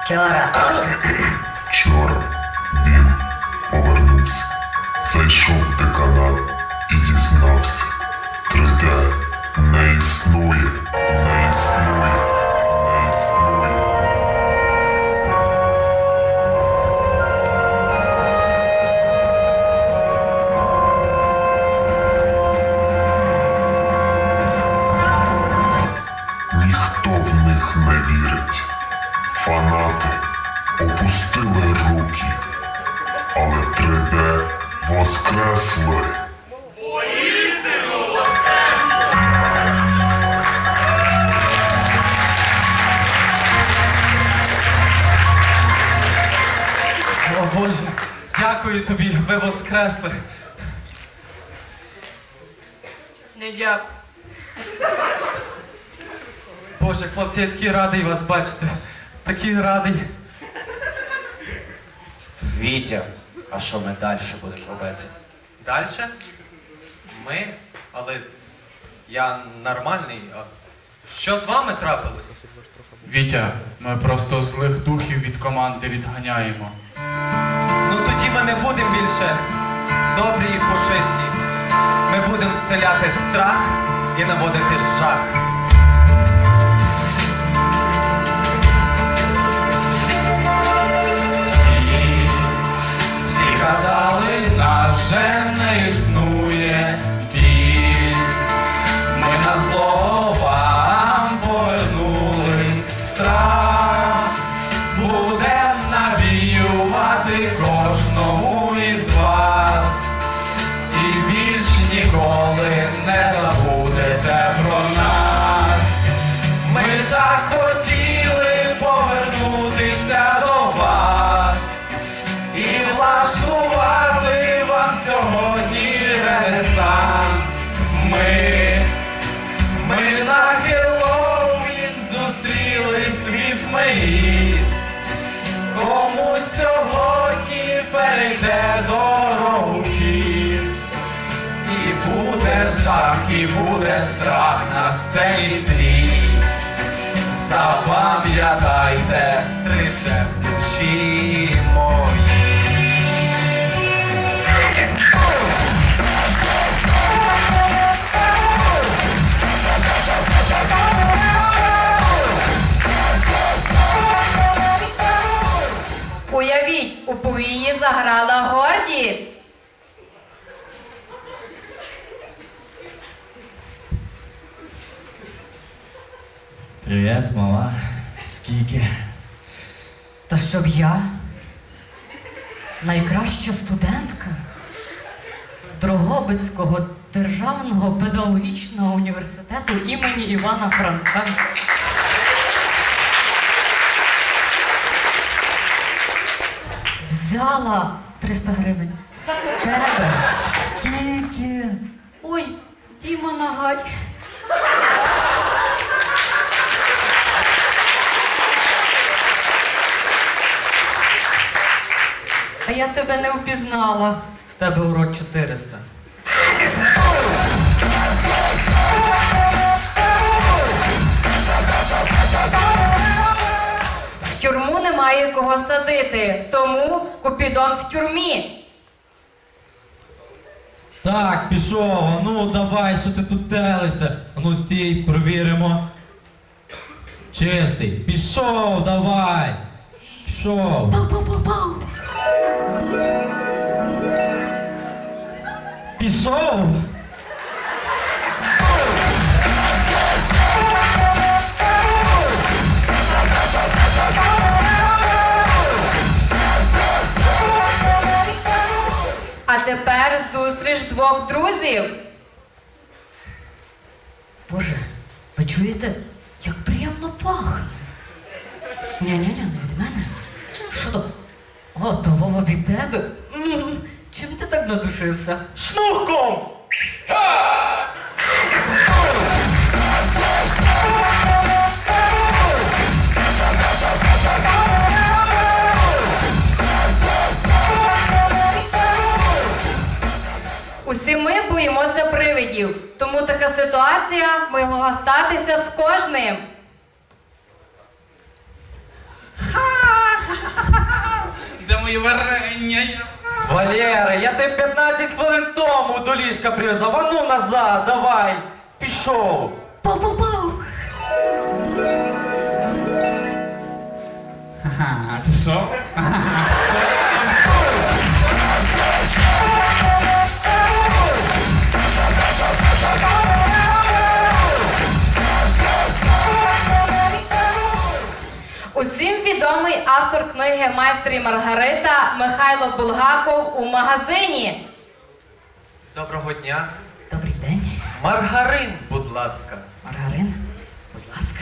Вчора. Вчора він повернувся, зайшов в деканат і дізнався. 3D не існує, не існує, не існує. Ніхто в них не вірить. Фанати опустили руки, але 3D воскресли. Воістину воскресли! О Боже, дякую тобі, ви воскресли. Не дякую. Боже, хлопці, я такий радий вас бачити. Такий радий. Вітя, а що ми далі будемо робити? Дальше? Ми? Але я нормальний. А що з вами трапилось? Вітя, ми просто злих духів від команди відганяємо. Ну тоді ми не будемо більше добрі і пушисті. Ми будемо вселяти страх і наводити жах. Всі казали, нас вже не існує біль. Ми на зло вам повернулись, страх будем навіювати кожному із вас. І більш ніколи не забудете про нас. Ми так хотіли повернутися до вас і влаштувати вам сьогодні ренесанс. Ми на Хеллоуін зустрілись в Івмеї. Комусь сьогодні перейде дорогу хід. І буде жах, і буде страх на сцені злій. Запам'ятайте, 3D в душі моїй. Уявіть, у повії заграла гордість. Привіт, мала. Скільки? Та щоб я, найкраща студентка Дрогобицького державного педагогічного університету імені Івана Франка, взяла 300 гривень. Тебе. Скільки? Ой, Діма Нагай. А я тебе не впізнала. З тебе урок 400. В тюрму немає кого садити, тому Купідон в тюрмі. Так, пішов, ну давай, що ти тут телишся? Ну стій, провіримо. Чистий. Пішов, давай. Пішов. Пау-пау-пау-пау. Пішов. А тепер зустріч двох друзів. Боже, ви чуєте, як приємно пахне? Ні-ні-ні, не від мене. Що то? О, то Вова від тебе? Чим ти так надушився? Шнурком! Усі ми боїмося привидів, тому така ситуація могла статися з кожним. Ха! Де мої варення? Валера, я тебе 15 хвилин тому до ліжка прив'язав. А ну назад, давай. Пішов. Пау-пау-пау. Ага, ти що? Усім відомий автор книги «Майстер і Маргарита» Михайло Булгаков у магазині. Доброго дня. Добрий день. Маргарин, будь ласка. Маргарин, будь ласка.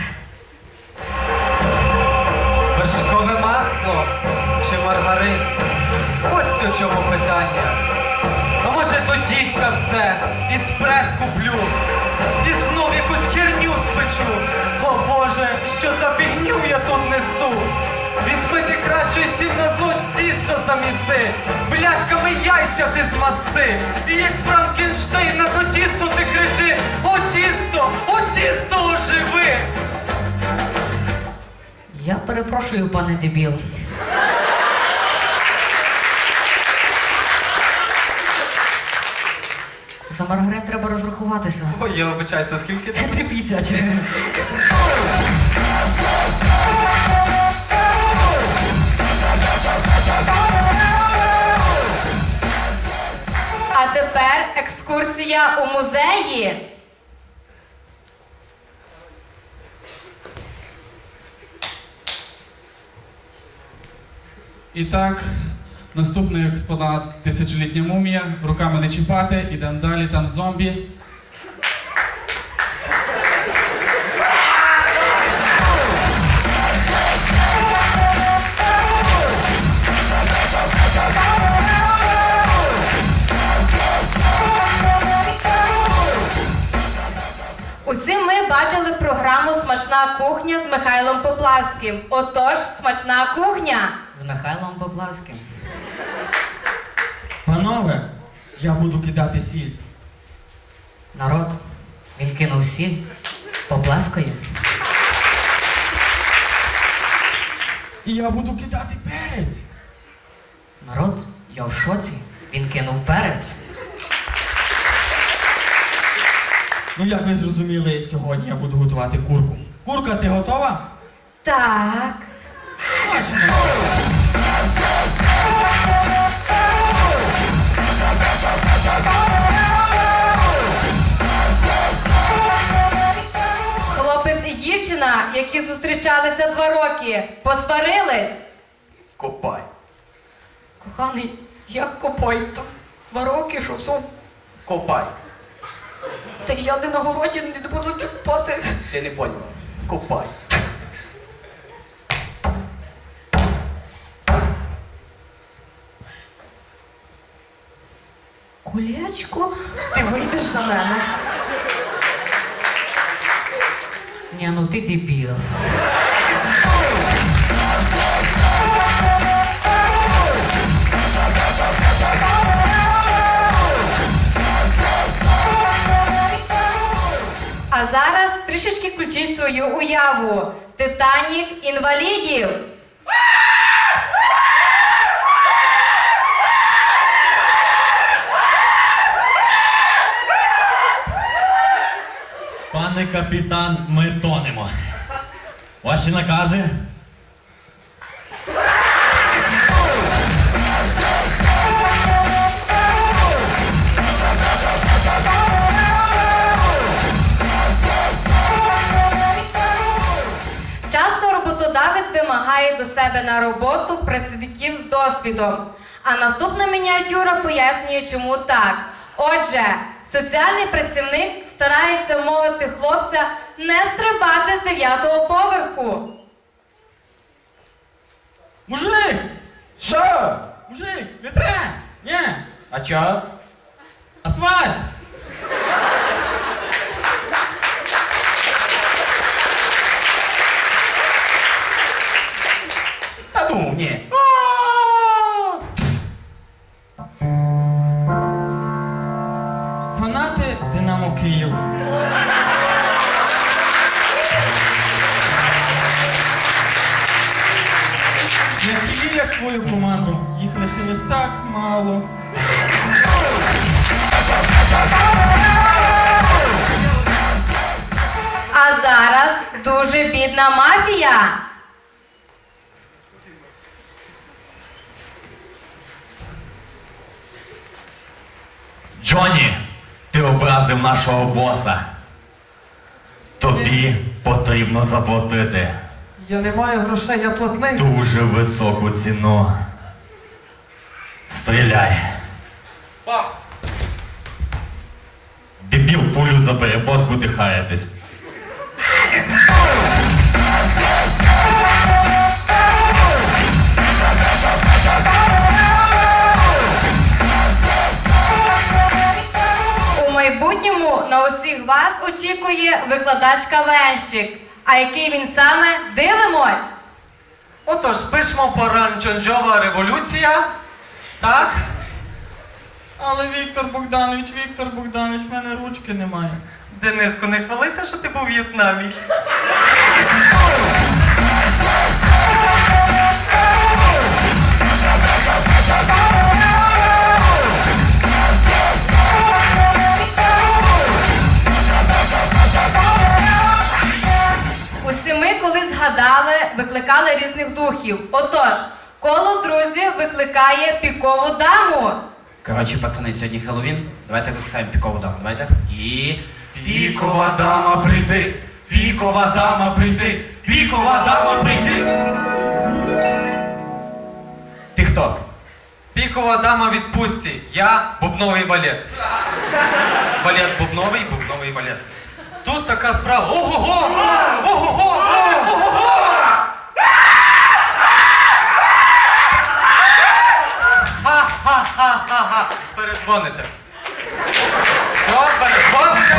Вершкове масло чи маргарин? Ось у чому питання. А може то дідька все, і спред куплю, і знов якусь херню спечу. О Боже, що за фігню я тут несу? Візьми ти краще і сім на зло тісто заміси, бляшками яйця ти змасти. І як Франкенштейн на то тісто ти кричи: о тісто оживи! Я перепрошую, пане дебіл. За Маргарин треба розрахуватися. Ой, я вибачаюся, скільки? 3,50. А тепер екскурсія у музеї. І так, наступний експонат тисячолітня мумія. Руками не чіпати, ідемо далі, там зомбі. Усі ми бачили програму «Смачна кухня» з Михайлом Поплавським. Отож, смачна кухня. З Михайлом Поплавським. Панове, я буду кидати сіль. Народ, він кинув сіль. Попласкою. І я буду кидати перець. Народ, я в шоці. Він кинув перець. Ну як ви зрозуміли, сьогодні я буду готувати курку. Курка, ти готова? Так. Хлопець і дівчина, які зустрічалися 2 роки, посварились. Копай. Коханий, як копай-то? 2 роки, що все? Копай. Та я не на городі не буду чіпати. Ти не поняла. Копай. Колечко? Ти вийдеш за мене? Ні, ну ти дебіл. А зараз трішечки включіть свою уяву. Титанік інвалідів. Пане капітан, ми тонемо. Ваші накази? Часто роботодавець вимагає до себе на роботу працівників з досвідом. А наступна мініатюра пояснює, чому так. Отже, соціальний працівник старається вмовити хлопця не стрибати з 9-го поверху. Мужик! Що? Мужик, не треба! Ні! А чо? Асфальт! Та ну, ні. Фанати Динамо Київ. Не вірять в свою команду. лишилось так мало. А зараз дуже бідна мафія. Джонні, ти образив нашого боса. Тобі потрібно заплатити Я не маю грошей, я платний. дуже високу ціну. Стріляй. Дебіл пулю забере, бос буде хаятись. У майбутньому на усіх вас очікує викладач Кавенщик. А який він саме, дивимось! Отож, пишемо Поранчонджова революція. Так? Але Віктор Богданович, в мене ручки немає. Дениско, не хвалися, що ти був у В'єтнамі. Усі ми, коли згадали, викликали різних духів. Отож, коло друзів викликає пікову даму. Коротше, пацани, сьогодні Хеллоуін. Давайте викликаємо пікову даму. Давайте. І... Пікова дама прийди! Пікова дама прийди! Пікова дама прийди! Ти хто? Пікова дама в відпустці. Я бубновий балет. Балет бубновий, бубновий балет. Тут така справа. Ого-го! Ого-го! Ого-го! Ха-ха-ха-ха-ха! Передзвоните. Що, передзвоните?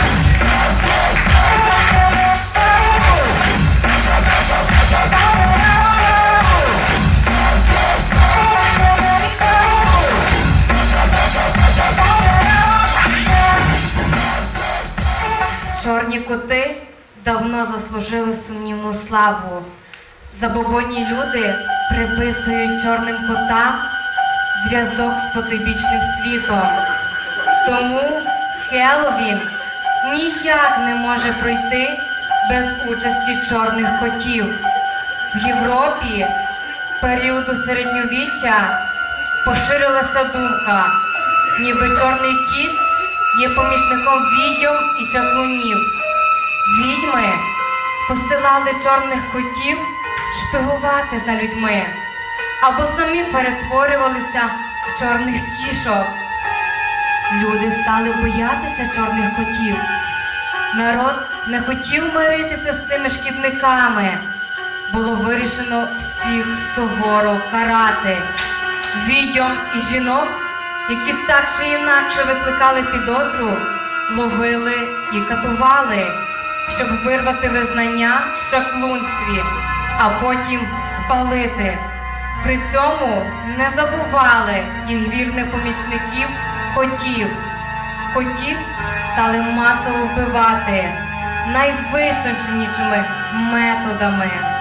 Чорні коти давно заслужили сумнівну славу. Забобонні люди приписують чорним котам зв'язок з потойбічним світом. Тому Хеллоуін ніяк не може пройти без участі чорних котів. В Європі періоду середньовіччя поширилася думка, ніби чорний кіт є помічником відьом і чаклунів. Відьми посилали чорних котів шпигувати за людьми, або самі перетворювалися в чорних кішок. Люди стали боятися чорних котів. Народ не хотів миритися з цими шкідниками. Було вирішено всіх суворо карати. Відьом і жінок, які так чи інакше викликали підозру, ловили і катували, щоб вирвати визнання в чаклунстві, а потім спалити. При цьому не забували їх вірних помічників котів. Котів стали масово вбивати найвитонченішими методами.